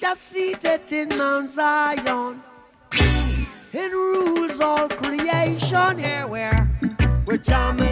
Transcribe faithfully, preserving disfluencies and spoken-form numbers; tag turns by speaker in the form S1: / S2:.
S1: are seated in Mount Zion and rules all creation. Yeah, where we're jamming.